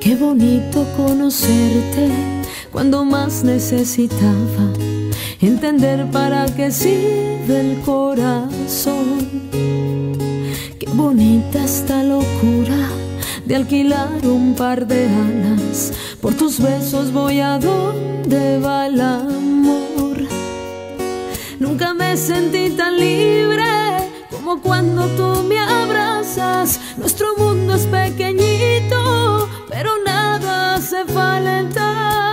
Qué bonito conocerte cuando más necesitaba entender para qué sirve el corazón. Qué bonita esta locura de alquilar un par de alas. Por tus besos voy a donde va el amor. Nunca me sentí tan libre como cuando tú me abrazas. Nuestro mundo es pequeñito, pero nada hace falta.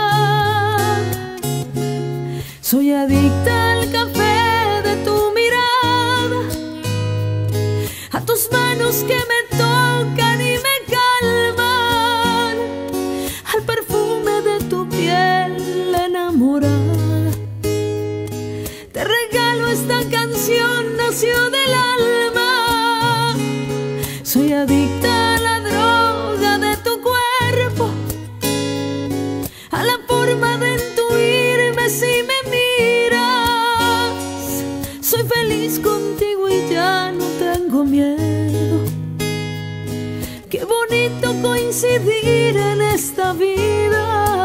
Soy adicta al café de tu mirada, a tus manos que me tocan y me calman, al perfume de tu piel enamorada. Te regalo esta canción, nació del alma. Soy adicta a la droga de tu cuerpo, a la forma de intuirme si me miras. Soy feliz contigo y ya no tengo miedo. Qué bonito coincidir en esta vida.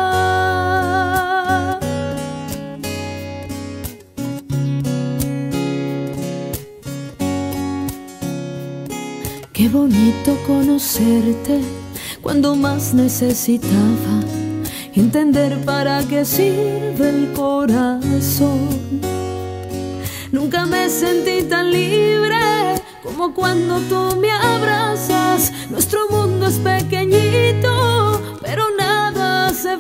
Qué bonito conocerte cuando más necesitaba entender para qué sirve el corazón. Nunca me sentí tan libre como cuando tú me abrazas. Nuestro mundo es pequeñito, pero nada hace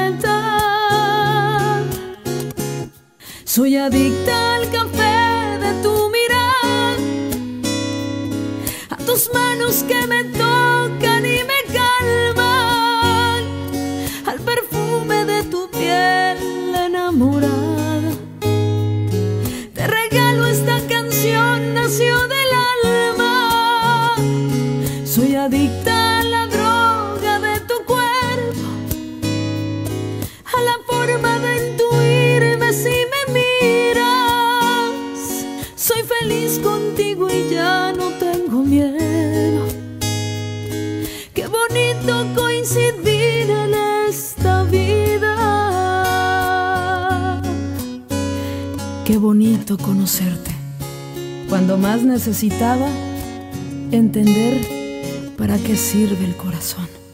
falta. Soy adicta al café de tu mirada, a tus manos que me tocan y me calman, al perfume de tu piel enamorada. Te regalo esta canción, nació del alma. Soy adicta a la droga de tu cuerpo, a la forma de intuirme si me miras. Soy feliz contigo y ya no tengo miedo. Qué bonito coincidir en esta vida. Qué bonito conocerte cuando más necesitaba entender para qué sirve el corazón.